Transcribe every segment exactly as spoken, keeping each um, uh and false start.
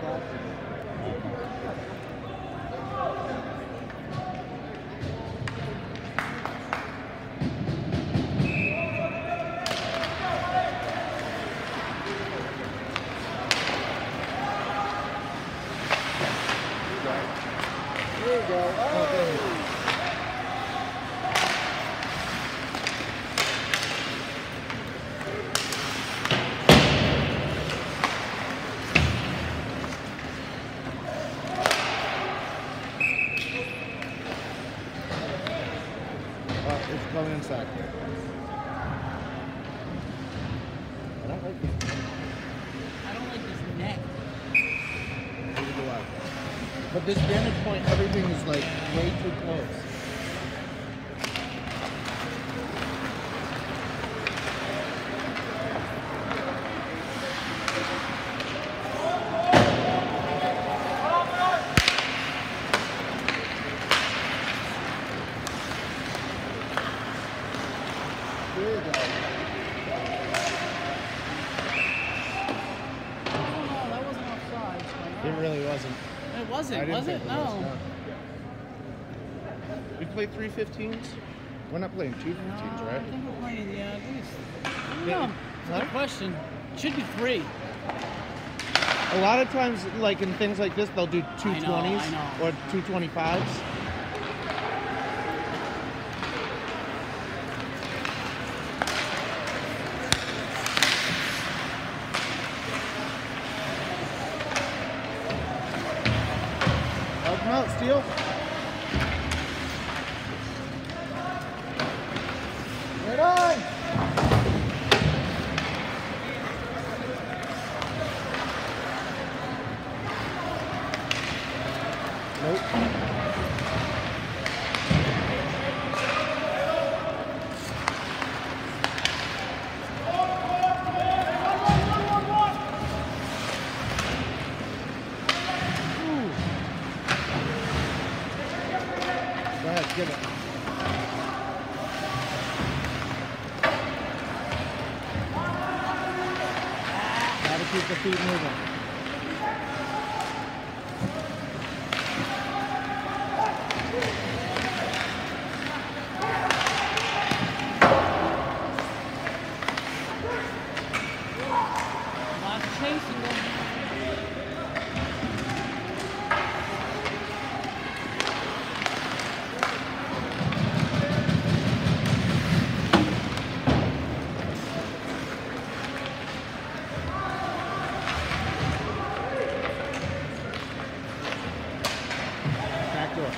There you go. Oh. Oh, it's coming inside. I don't like this. I don't like this neck. Neither do I. But this damage point, everything is like way too close. There you go. Oh, that wasn't offside. So It really wasn't. It wasn't, I didn't was think it? it was, No. no. We played three fifteens? We're not playing two No, fifteens, I right? think we're playing, yeah, I think it's, I don't Yeah, know. It's a huh? good question. It should be three. A lot of times, like in things like this, they'll do two I know, twenties I know. or two twenty-fives. Oh, come out, Steele. Right on. Nope. Go ahead, give it. Gotta keep the feet moving. Lots of chasing them. Back door.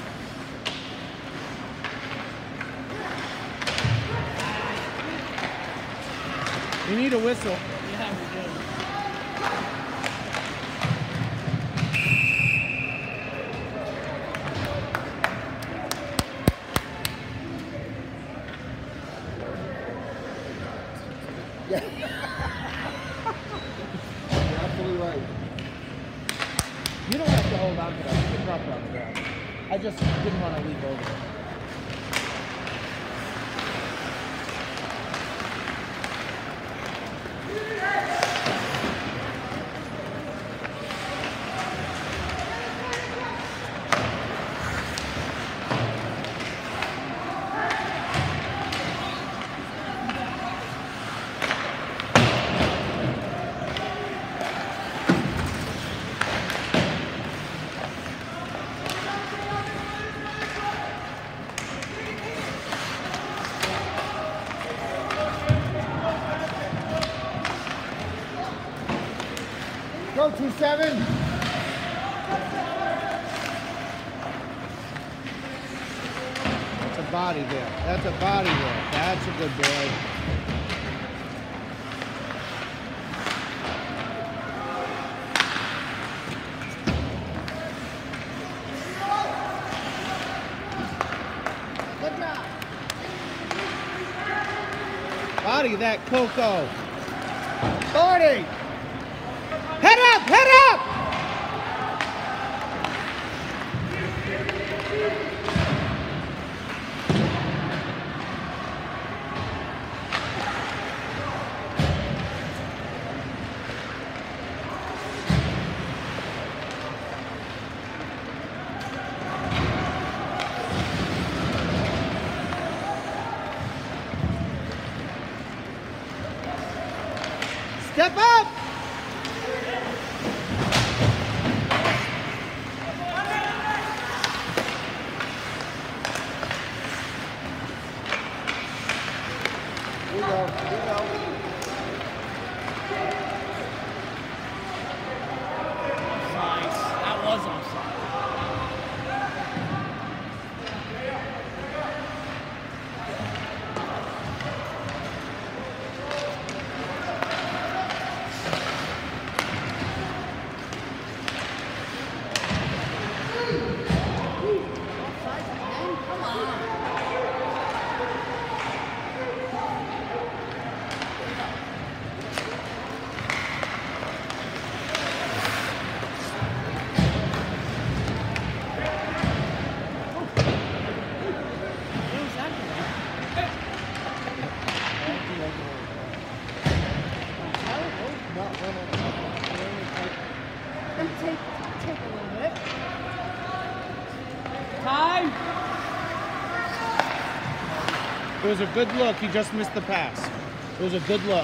You need a whistle. Yeah, we do. Yeah. You're absolutely right. You don't have to hold on to that. You can drop it on the ground. I just didn't want to leave over it. Go, two seven. That's a body there. That's a body there. That's a good boy. Good job. Body that Coco. forty. Head up, head up! Step up! Here we go. Here we go. Offside. That was offside. Take, take a little bit. Time. It was a good look. He just missed the pass. It was a good look.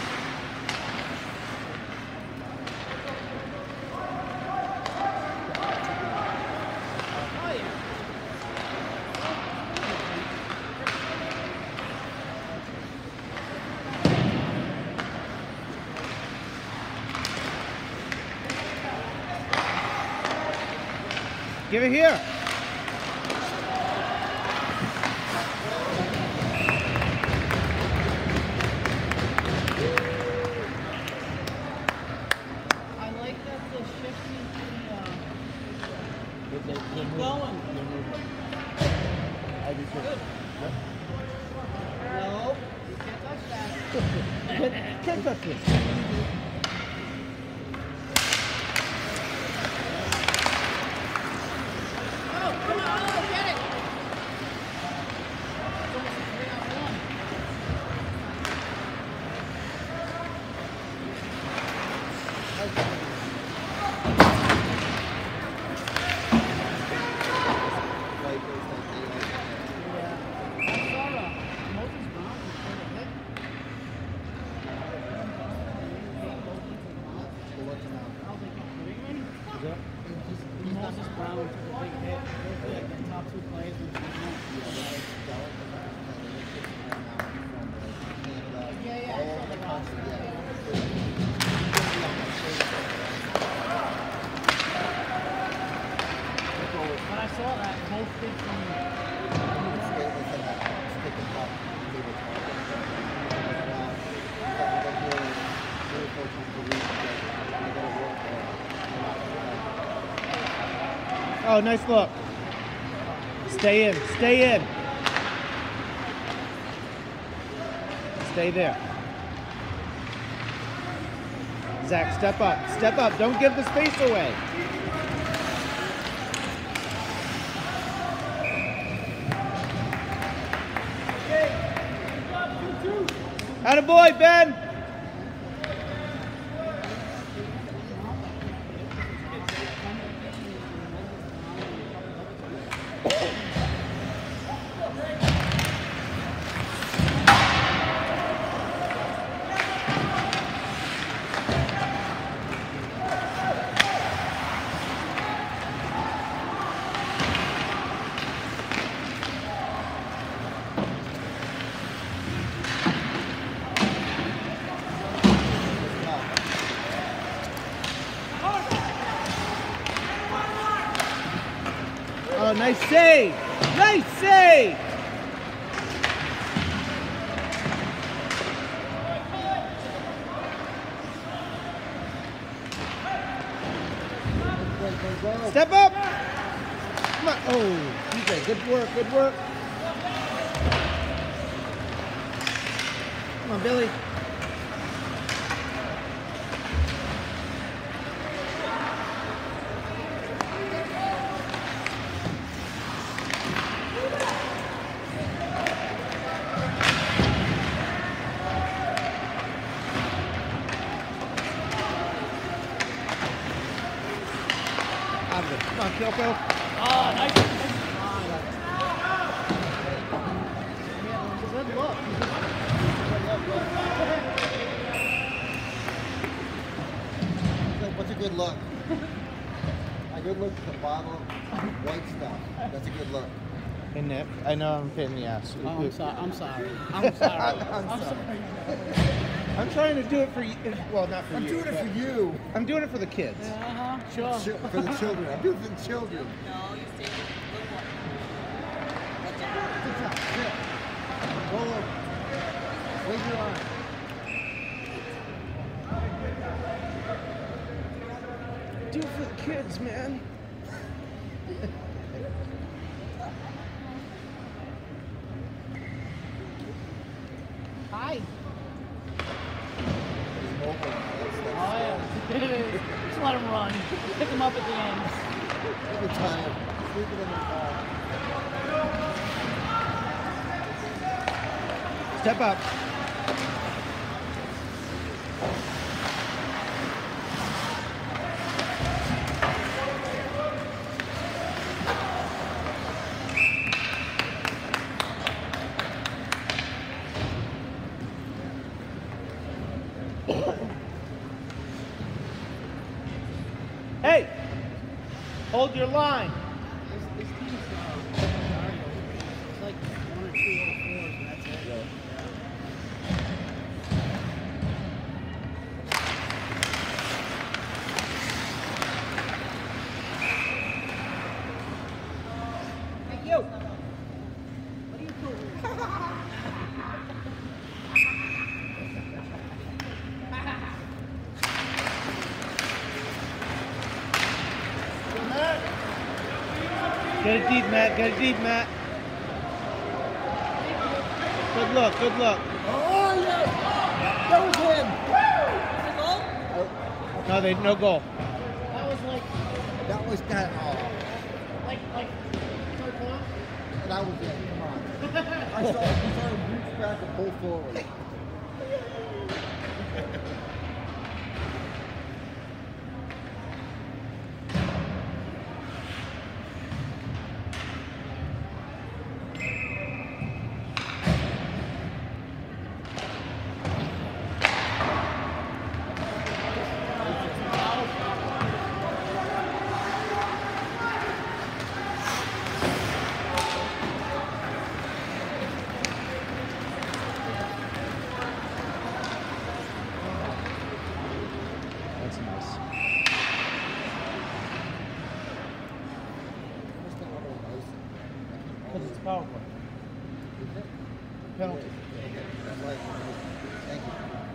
Give it here. I like that the shifting the uh, They, they, keep going. I do too. Good. No, you can't touch that. Can't, can't touch this. Oh, come on, oh, get it. It's almost a three on one. Moses Brown took a big hit. Those are like the top two players in the league. Yeah, yeah. I saw the box. When I saw that, both kids from Oh, nice look. Stay in. Stay in. Stay there. Zach, step up. Step up. Don't give the space away. Attaboy, Ben. Oh, nice save! Nice save! Step up! Come on. Oh, D J, good work, good work. Come on, Billy. Come on, Kyoko. Oh, nice. Good look. good look. A good look at the bottle of white stuff. That's a good look. Hey Nick, I know I'm a pain in the ass. Oh, I'm, so, I'm sorry. I'm sorry. I'm, I'm sorry. sorry. I'm trying to do it for you. Well, not for I'm you. doing it but for you. I'm doing it for the kids. Uh-huh. Sure. Chil- For the children. I'm doing it for the children. No, you stay with the little one. Watch out. Good job. Sit. Roll over. Wave your arm. Do it for the kids, man. Hi. He's mobile. That's, that's, Oh, yeah. It is. Just let him run. Pick him up at the end. Every time. Sleeping in the car. Step up. Hey! Hold your line. This, this team's uh, cardio. It's like one or two oh fours, and that's it. Thank you. What are you doing? Get it deep, Matt. Get it deep, Matt. Good look. Good look. Oh, yes! That was him! Is it goal? Oh, No, they no goal. That was like, that was that. Oh, like, like, third point. that was it. Come on. I saw, I saw him reach back and pull forward. That's nice. Because it's power play. Penalty. Thank you.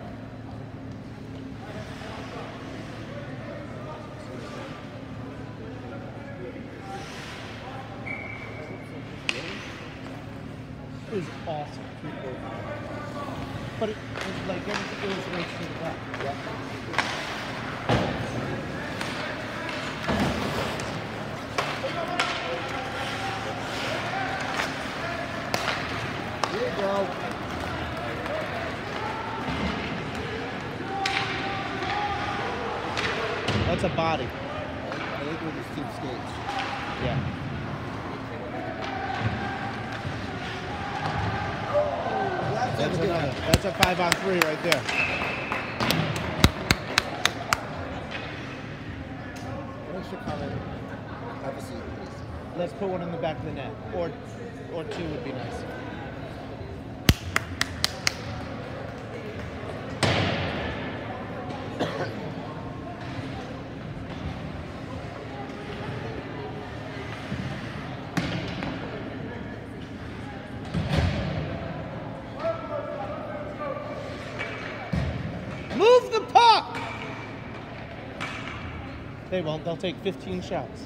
It was awesome. But it was like everything, it was right to the back. Yeah. Here you go. That's a body. I think with his two skates. Yeah. That's, That's a another. That's a five on three right there. Thanks for coming. Have a seat, please. Let's put one in the back of the net, or or two would be nice. Move the puck! They won't. They'll take fifteen shots.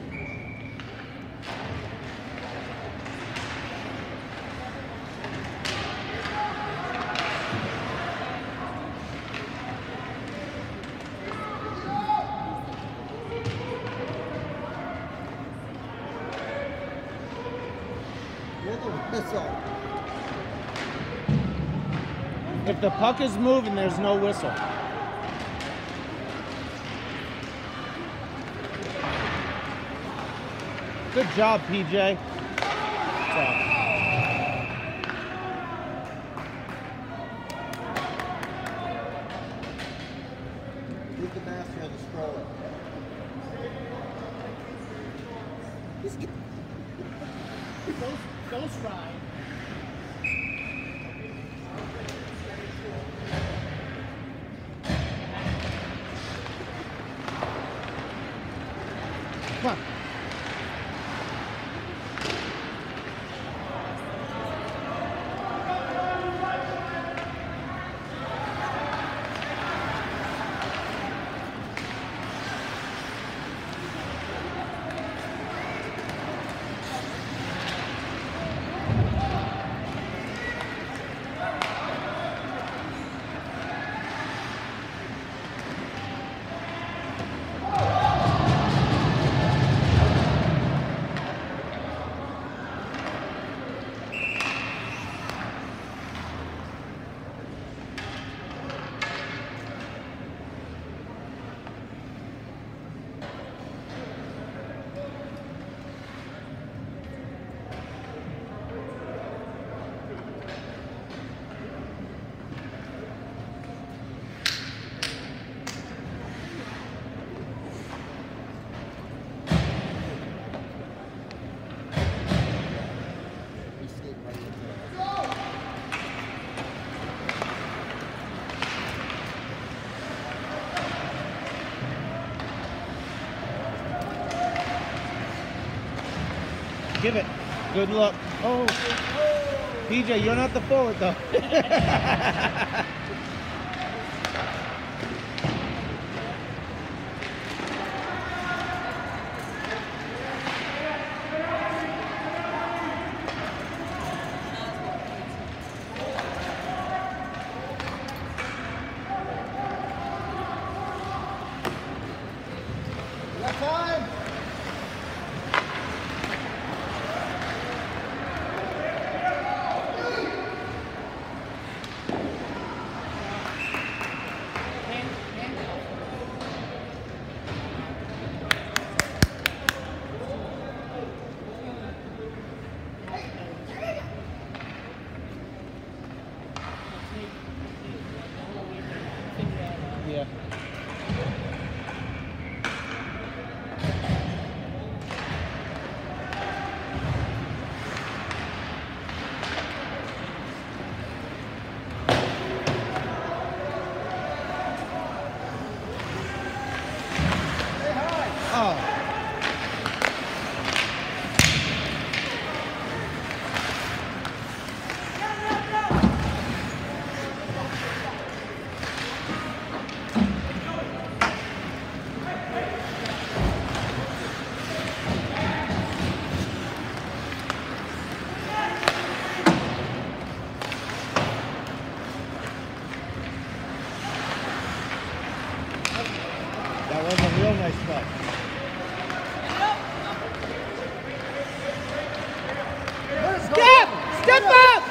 You're the whistle. If the puck is moving, there's no whistle. Good job, P J. Good job. Good the master of the stroller. Ghost, Ghost Ride. Come on. Give it. Good luck. Oh. P J, you're not the forward though. Left time. Yeah. Oh. That was a real nice putt. Step! Step up!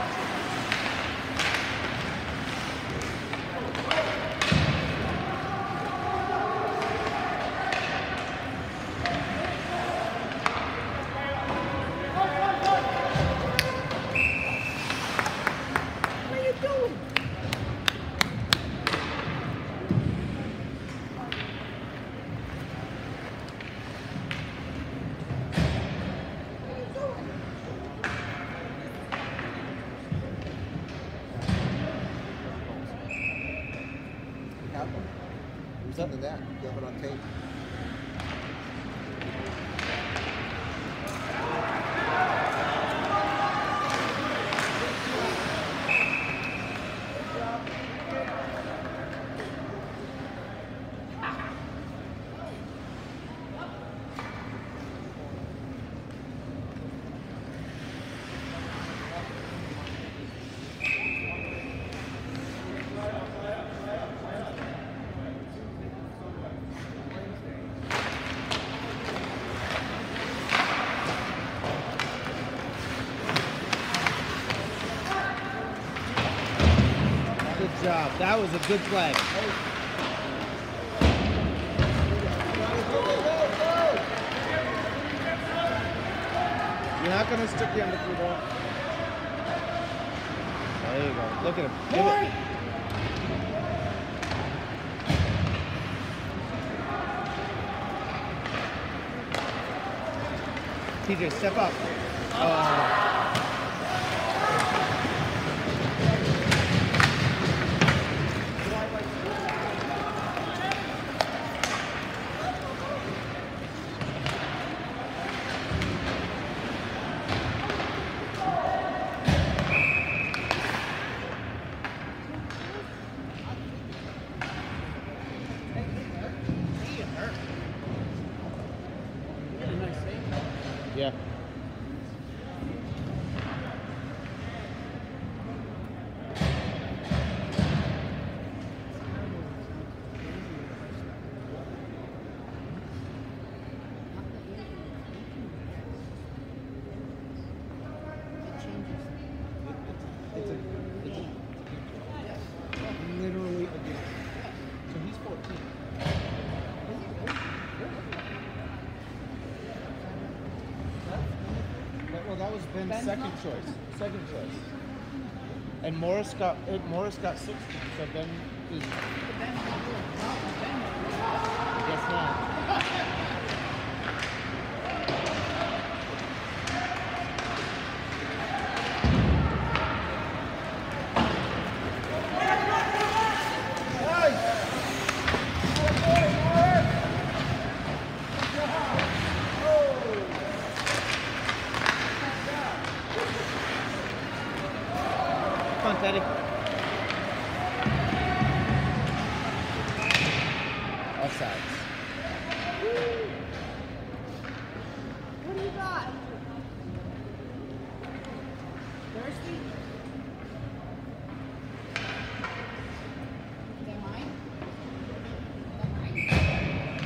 What are you doing? Have one. Who's up to that? You have it on tape. Good job. That was a good play. You're not going to stick the under through ball. There you go. Look at him. Give it. T J, step up. Uh, yeah. It's a, it's a, literally a game. So he's fourteen. Well, that was Ben's Ben's second not- choice. Second choice. And Morris got uh, Morris got sixteen, so Ben is yes now. Come on, Teddy. Offsides. What do you got? Thirsty? Is that mine? Is that mine?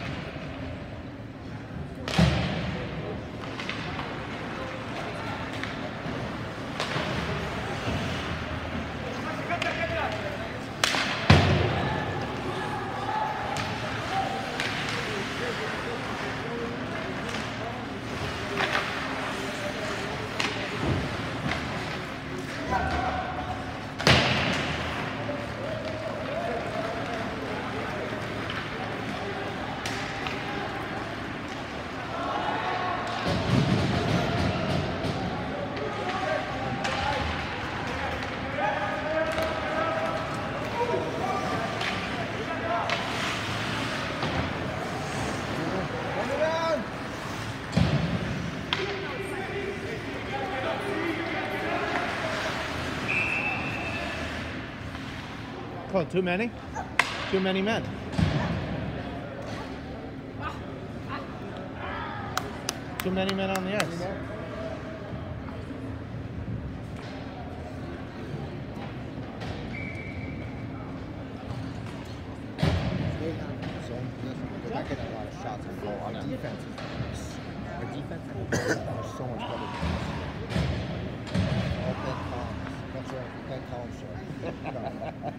Oh, too many? Too many men. Too many men on the ice. So they're not getting a lot of shots on goal. On defense, our defense is so much better. Oh, Ben Collins. That's right. Ben Collins show.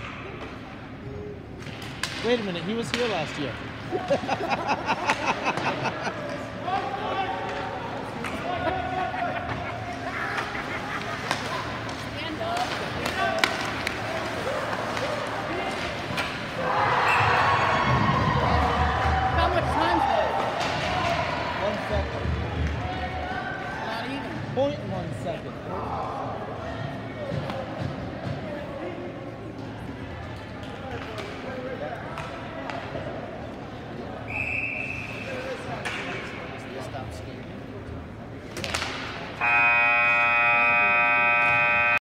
Wait a minute, he was here last year.